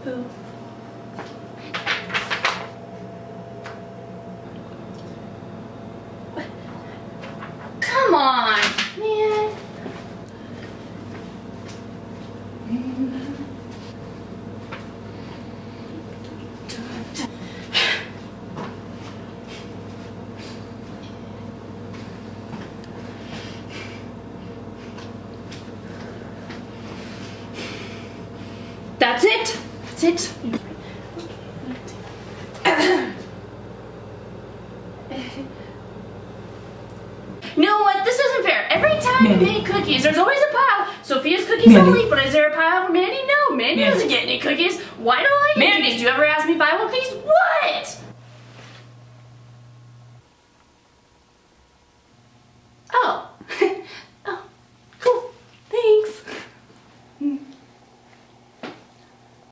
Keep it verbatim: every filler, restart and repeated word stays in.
Who? Come on, man. That's it. That's it. You know what? This isn't fair. Every time Mandi. you make cookies, there's always a pile. Sophia's cookies Mandi. only, but is there a pile for Mandy? No, Mandy Mandi. doesn't get any cookies. Why don't I get Mandi. cookies? Do you ever ask me if I want cookies? What? Oh.